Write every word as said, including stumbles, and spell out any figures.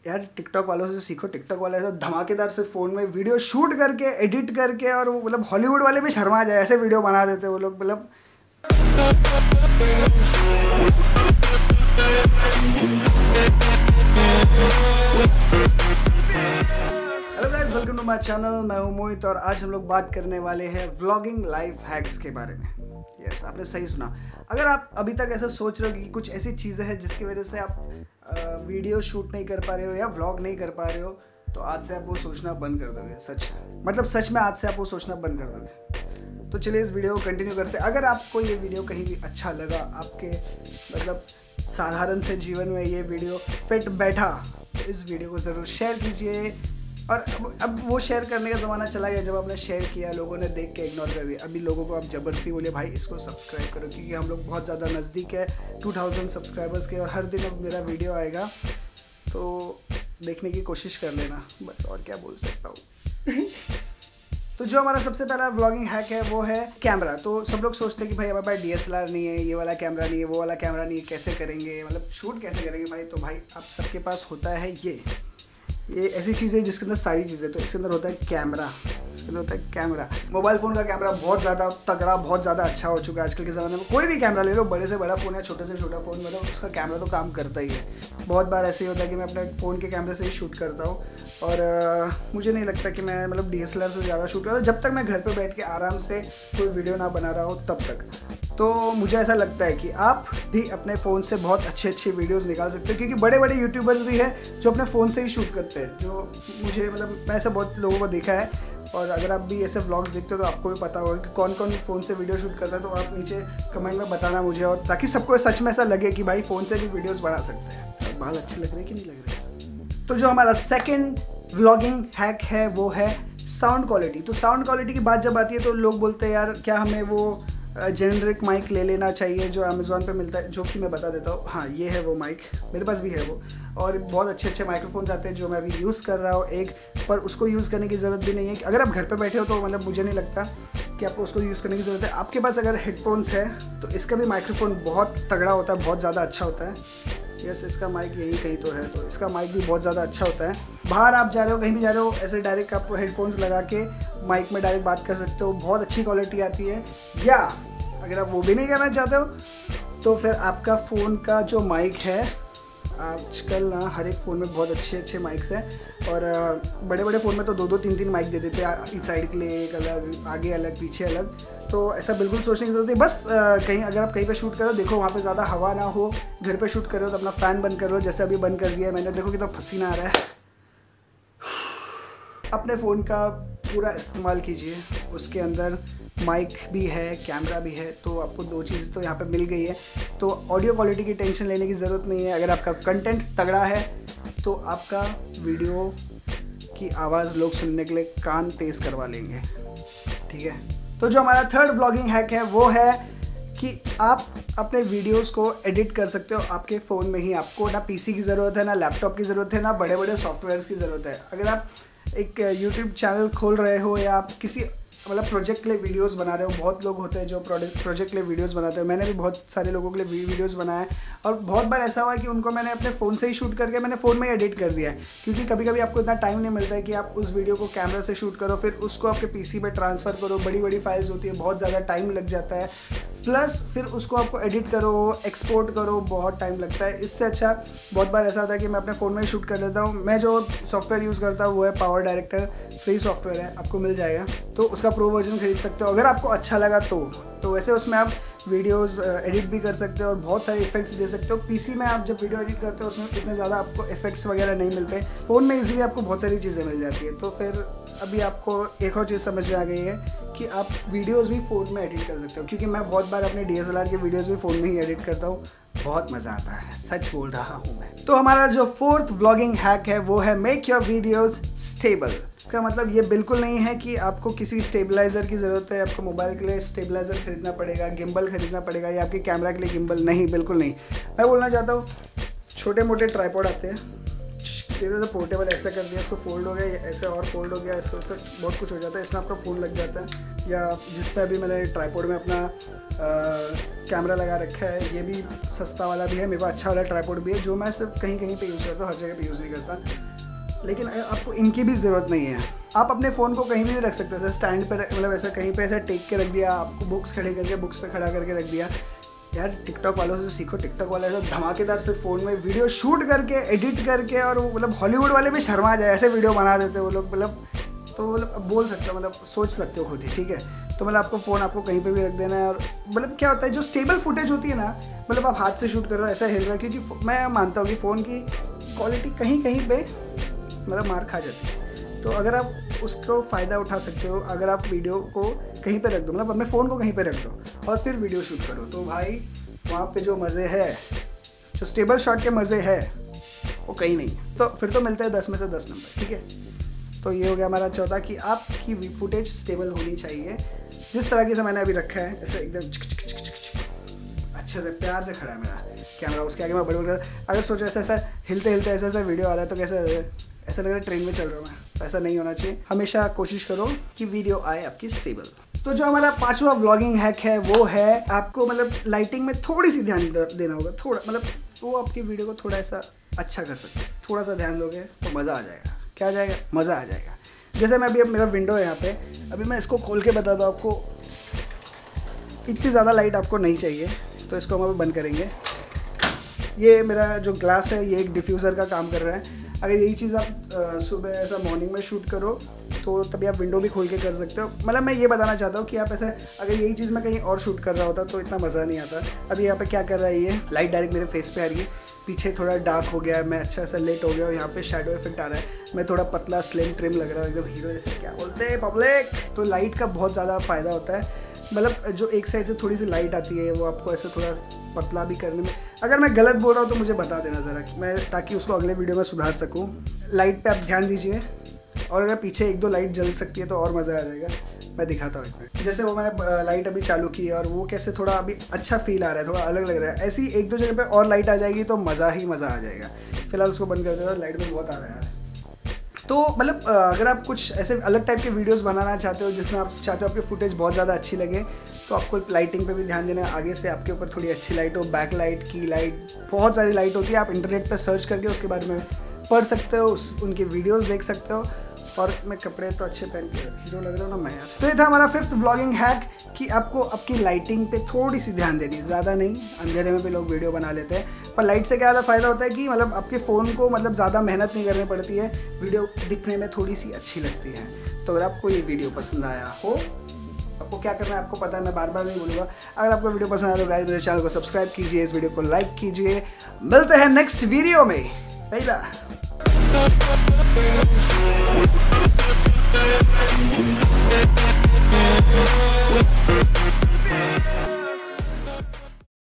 यार टिकटॉक वालों से सीखो, टिकटॉक वाले ऐसा धमाकेदार से फ़ोन में वीडियो शूट करके एडिट करके, और वो मतलब हॉलीवुड वाले भी शर्मा जाए ऐसे वीडियो बना देते वो लोग मतलब। Hello guys, welcome to my channel. मैं हूं मोहित और आज हम लोग बात करने वाले हैं व्लॉगिंग लाइफ हैक्स के बारे में। यस, आपने सही सुना। अगर आप अभी तक ऐसा सोच रहे हो कि कुछ ऐसी चीज़ें हैं जिसकी वजह से आप वीडियो शूट नहीं कर पा रहे हो या व्लॉग नहीं कर पा रहे हो, तो आज से आप वो सोचना बंद कर दोगे। सच मतलब सच में आज से आप वो सोचना बंद कर दोगे। तो चलिए इस वीडियो को कंटिन्यू करते हैं। अगर आपको ये वीडियो कहीं भी अच्छा लगा, आपके मतलब साधारण से जीवन में ये वीडियो फिट बैठा, तो इस वीडियो को ज़रूर शेयर कीजिए। और अब अब वो शेयर करने का ज़माना चला गया जब आपने शेयर किया लोगों ने देख के इग्नोर कर दिया। अभी लोगों को आप ज़बरदस्ती बोले भाई इसको सब्सक्राइब करो, क्योंकि हम लोग बहुत ज़्यादा नज़दीक है टू थाउजेंड सब्सक्राइबर्स के, और हर दिन अब मेरा वीडियो आएगा तो देखने की कोशिश कर लेना, बस और क्या बोल सकता हूँ। तो जो हमारा सबसे पहला व्लॉगिंग हैक है वो है कैमरा। तो सब लोग सोचते हैं कि भाई हमारे पास डी एस एल आर नहीं है, ये वाला कैमरा नहीं है, वो वाला कैमरा नहीं है, कैसे करेंगे, मतलब शूट कैसे करेंगे भाई। तो भाई आप सबके पास होता है ये ये ऐसी चीज़ है जिसके अंदर सारी चीज़ें, तो इसके अंदर होता है कैमरा। इसके अंदर होता है कैमरा। मोबाइल फ़ोन का कैमरा बहुत ज़्यादा तगड़ा, बहुत ज़्यादा अच्छा हो चुका है आजकल के ज़माने में। कोई भी कैमरा ले लो, बड़े से बड़ा फ़ोन है, छोटे से छोटा फ़ोन, मतलब उसका कैमरा तो काम करता ही है। बहुत बार ऐसे ही होता है कि मैं अपने फ़ोन के कैमरे से ही शूट करता हूँ, और आ, मुझे नहीं लगता कि मैं मतलब डी एस एल आर से ज़्यादा शूट करता हूँ। जब तक मैं घर पर बैठ के आराम से कोई वीडियो ना बना रहा हो तब तक। तो मुझे ऐसा लगता है कि आप भी अपने फ़ोन से बहुत अच्छे अच्छे वीडियोस निकाल सकते हो, क्योंकि बड़े बड़े यूट्यूबर्स भी हैं जो अपने फ़ोन से ही शूट करते हैं। जो मुझे मतलब मैं ऐसे बहुत लोगों को देखा है, और अगर आप भी ऐसे व्लॉग्स देखते हो तो आपको भी पता होगा कि कौन कौन फ़ोन से वीडियो शूट करता है। तो आप नीचे कमेंट में बताना मुझे, और ताकि सबको सच में ऐसा लगे कि भाई फ़ोन से भी वीडियोज़ बना सकते हैं। बाल अच्छे लग रहे हैं कि नहीं लग रहे। तो जो हमारा सेकेंड व्लॉगिंग हैक है वो है साउंड क्वालिटी। तो साउंड क्वालिटी की बात जब आती है तो लोग बोलते हैं यार क्या हमें वो जेनरिक माइक ले लेना चाहिए जो अमेज़ॉन पे मिलता है, जो कि मैं बता देता हूँ। हाँ, ये है वो माइक, मेरे पास भी है वो, और बहुत अच्छे अच्छे माइक्रोफोन्स आते हैं जो मैं अभी यूज़ कर रहा हूँ एक, पर उसको यूज़ करने की ज़रूरत भी नहीं है। अगर आप घर पे बैठे हो तो मतलब मुझे नहीं लगता कि आपको उसको यूज़ करने की ज़रूरत है। आपके पास अगर हेडफोन्स है तो इसका भी माइक्रोफोन बहुत तगड़ा होता है, बहुत ज़्यादा अच्छा होता है। यस, इसका माइक यही कहीं तो है, तो इसका माइक भी बहुत ज़्यादा अच्छा होता है। बाहर आप जा रहे हो, कहीं भी जा रहे हो, ऐसे डायरेक्ट आप हेडफोन्स लगा के माइक में डायरेक्ट बात कर सकते हो, बहुत अच्छी क्वालिटी आती है। या अगर आप वो भी नहीं करना चाहते हो तो फिर आपका फ़ोन का जो माइक है, आजकल ना हर एक फ़ोन में बहुत अच्छे अच्छे माइक्स हैं, और बड़े बड़े फ़ोन में तो दो दो तीन तीन माइक दे देते हैं, इस साइड के लिए एक अलग, आगे अलग, पीछे अलग। तो ऐसा बिल्कुल सोचने की ज़रूरत नहीं। बस आ, कहीं अगर आप कहीं पे शूट करो, देखो वहाँ पे ज़्यादा हवा ना हो। घर पे शूट करो तो अपना फ़ैन बंद करो, जैसे अभी बंद कर दिया है मैंने, देखो कितना पसीना आ रहा है। अपने फ़ोन का पूरा इस्तेमाल कीजिए, उसके अंदर माइक भी है, कैमरा भी है, तो आपको दो चीज़ तो यहाँ पे मिल गई है। तो ऑडियो क्वालिटी की टेंशन लेने की ज़रूरत नहीं है। अगर आपका कंटेंट तगड़ा है तो आपका वीडियो की आवाज़ लोग सुनने के लिए कान तेज़ करवा लेंगे, ठीक है। तो जो हमारा थर्ड व्लॉगिंग हैक है वो है कि आप अपने वीडियोस को एडिट कर सकते हो आपके फ़ोन में ही। आपको ना पीसी की ज़रूरत है, ना लैपटॉप की ज़रूरत है, ना बड़े बड़े सॉफ्टवेयर्स की ज़रूरत है। अगर आप एक यूट्यूब चैनल खोल रहे हो या आप किसी मतलब प्रोजेक्ट के लिए वीडियोस बना रहे हो, बहुत लोग होते हैं जो प्रोजेक्ट प्रोजेक्ट के लिए वीडियोस बनाते हैं। मैंने भी बहुत सारे लोगों के लिए वीडियोस बनाए हैं, और बहुत बार ऐसा हुआ है कि उनको मैंने अपने फ़ोन से ही शूट करके मैंने फ़ोन में ही एडिट कर दिया है, क्योंकि कभी कभी आपको इतना टाइम नहीं मिलता है कि आप उस वीडियो को कैमरा से शूट करो, फिर उसको आपके पीसी पे ट्रांसफ़र करो। बड़ी बड़ी फाइल्स होती है, बहुत ज़्यादा टाइम लग जाता है, प्लस फिर उसको आपको एडिट करो, एक्सपोर्ट करो, बहुत टाइम लगता है। इससे अच्छा बहुत बार ऐसा होता है कि मैं अपने फ़ोन में ही शूट कर लेता हूँ। मैं जो सॉफ्टवेयर यूज़ करता हूँ वो है पावर डायरेक्टर, फ्री सॉफ्टवेयर है, आपको मिल जाएगा, तो उसका प्रो वर्जन खरीद सकते हो अगर आपको अच्छा लगा तो। तो वैसे उसमें आप वीडियोस एडिट भी कर सकते हो और बहुत सारे इफेक्ट्स दे सकते हो। पीसी में आप जब वीडियो एडिट करते हो उसमें इतने ज़्यादा आपको इफेक्ट्स वगैरह नहीं मिलते, फ़ोन में इजीली आपको बहुत सारी चीज़ें मिल जाती है। तो फिर अभी आपको एक और चीज़ समझ में आ गई है कि आप वीडियोस भी फ़ोन में एडिट कर सकते हो, क्योंकि मैं बहुत बार अपने डी एस एल आर के वीडियोज़ भी फ़ोन में ही एडिट करता हूँ, बहुत मज़ा आता है, सच बोल रहा हूँ मैं। तो हमारा जो फोर्थ व्लॉगिंग हैक है वो है मेक योर वीडियोज़ स्टेबल। इसका मतलब ये बिल्कुल नहीं है कि आपको किसी स्टेबलाइज़र की ज़रूरत है, आपको मोबाइल के लिए स्टेबलाइज़र खरीदना पड़ेगा, गिम्बल खरीदना पड़ेगा, या आपके कैमरा के लिए गिम्बल। नहीं, बिल्कुल नहीं। मैं बोलना चाहता हूँ छोटे मोटे ट्राइपॉड आते हैं, इधर से पोर्टेबल ऐसा कर दिया, इसको फोल्ड हो गया, ऐसे और फोल्ड हो गया, इसको से बहुत कुछ हो जाता है। इसमें आपका फ़ोन लग जाता है, या जिस पे अभी मैंने ट्राईपोड में अपना कैमरा लगा रखा है, ये भी सस्ता वाला भी है, मेरे पास अच्छा वाला ट्राईपोड भी है, जो मैं सिर्फ कहीं कहीं पे यूज़ करता हूँ, हर जगह पे यूज़ नहीं करता। लेकिन आपको इनकी भी ज़रूरत नहीं है, आप अपने फ़ोन को कहीं भी रख सकते हो, जैसे स्टैंड पर, मतलब ऐसा कहीं पे ऐसा टेक के रख दिया, आपको बुक्स खड़े करके बुक्स पे खड़ा करके रख दिया। यार टिकटॉक वालों से सीखो, टिकटॉक वाले ऐसा धमाकेदार से फ़ोन में वीडियो शूट करके एडिट करके, और मतलब हॉलीवुड वाले भी शर्मा जाए ऐसे वीडियो बना देते वो लोग, मतलब तो मतलब बोल सकते हो, मतलब सोच सकते हो खुद ही, ठीक है। तो मतलब आपको फ़ोन आपको कहीं पे भी रख देना है, और मतलब क्या होता है जो स्टेबल फुटेज होती है ना, मतलब आप हाथ से शूट कर रहे हो ऐसा हिल रहा है, क्योंकि मैं मानता हूँ कि फ़ोन की क्वालिटी कहीं कहीं पे मतलब मार खा जाती है। तो अगर आप उसको फ़ायदा उठा सकते हो, अगर आप वीडियो को कहीं पे रख दो, मतलब अपने फ़ोन को कहीं पे रख दो और फिर वीडियो शूट करो, तो भाई वहाँ पे जो मज़े है, जो स्टेबल शॉट के मज़े है वो कहीं नहीं है। तो फिर तो मिलते हैं दस में से दस नंबर, ठीक है। तो ये हो गया हमारा चौथा कि आपकी फुटेज स्टेबल होनी चाहिए, जिस तरह से मैंने अभी रखा है, ऐसे एकदम अच्छे से प्यार से खड़ा है मेरा कैमरा, उसके आगे मैं बड़े बड़े, अगर सोचो ऐसा ऐसा हिलते हिलते ऐसा ऐसा वीडियो आ रहा है तो कैसे ऐसा लग रहा है ट्रेन में चल रहा हूँ मैं, ऐसा नहीं होना चाहिए। हमेशा कोशिश करो कि वीडियो आए आपकी स्टेबल। तो जो हमारा पांचवा व्लॉगिंग हैक है वो है आपको मतलब लाइटिंग में थोड़ी सी ध्यान देना होगा, थोड़ा मतलब वो आपकी वीडियो को थोड़ा ऐसा अच्छा कर सकते हैं। थोड़ा सा ध्यान दोगे तो मज़ा आ जाएगा। क्या आ जाएगा? मज़ा आ जाएगा। जैसे मैं अभी अब मेरा विंडो है यहाँ पे, अभी मैं इसको खोल के बताता हूँ आपको, इतनी ज़्यादा लाइट आपको नहीं चाहिए, तो इसको हम अभी बंद करेंगे। ये मेरा जो ग्लास है ये एक डिफ्यूज़र का काम कर रहा है। अगर यही चीज़ आप सुबह ऐसा मॉर्निंग में शूट करो तो तभी आप विंडो भी खोल के कर सकते हो। मतलब मैं ये बताना चाहता हूँ कि आप ऐसे अगर यही चीज़ मैं कहीं और शूट कर रहा होता तो इतना मज़ा नहीं आता। अभी यहाँ पे क्या कर रहा है, ये लाइट डायरेक्ट मेरे फेस पे आ रही है, पीछे थोड़ा डार्क हो गया है, मैं अच्छा सा लेट हो गया और यहाँ पे शैडो इफेक्ट आ रहा है, मैं थोड़ा पतला स्लिम ट्रिम लग रहा हूँ, एकदम हीरो जैसे, क्या बोलते हैं पब्लिक। तो लाइट का बहुत ज़्यादा फ़ायदा होता है। मतलब जो एक साइड से थोड़ी सी लाइट आती है वो आपको ऐसे थोड़ा पतला भी करने में, अगर मैं गलत बोल रहा हूँ तो मुझे बता देना ज़रा, मैं ताकि उसको अगले वीडियो में सुधार सकूँ। लाइट पे आप ध्यान दीजिए, और अगर पीछे एक दो लाइट जल सकती है तो और मज़ा आ जाएगा। मैं दिखाता हूँ एक मिनट। जैसे वो मैंने लाइट अभी चालू की और वो कैसे थोड़ा अभी अच्छा फील आ रहा है, थोड़ा अलग लग रहा है। ऐसी एक दो जगह पे और लाइट आ जाएगी तो मज़ा ही मज़ा आ जाएगा। फिलहाल उसको बंद कर दो, लाइट में बहुत आ रहा है। तो मतलब अगर आप कुछ ऐसे अलग टाइप के वीडियोस बनाना चाहते हो जिसमें आप चाहते हो आपकी फुटेज बहुत ज़्यादा अच्छी लगे, तो आपको लाइटिंग पे भी ध्यान देना है। आगे से आपके ऊपर थोड़ी अच्छी लाइट हो, बैक लाइट की लाइट, बहुत सारी लाइट होती है। आप इंटरनेट पे सर्च करके उसके बारे में पढ़ सकते हो, उस उनकी वीडियोस देख सकते हो। और मैं कपड़े तो अच्छे पहन के हीरो लग रहा हूँ ना मैं यार। तो ये था हमारा फिफ्थ व्लॉगिंग हैक कि आपको आपकी लाइटिंग पे थोड़ी सी ध्यान देनी, ज़्यादा नहीं। अंधेरे में भी लोग वीडियो बना लेते हैं, पर लाइट से क्या ज़्यादा फ़ायदा होता है कि मतलब आपके फ़ोन को मतलब ज़्यादा मेहनत नहीं करनी पड़ती है, वीडियो दिखने में थोड़ी सी अच्छी लगती है। तो अगर आपको ये वीडियो पसंद आया हो, आपको क्या करना है आपको पता है, मैं बार बार नहीं बोलूँगा। अगर आपको वीडियो पसंद आया तो गाइस मेरे चैनल को सब्सक्राइब कीजिए, इस वीडियो को लाइक कीजिए। मिलते हैं नेक्स्ट वीडियो में, बाय बाय।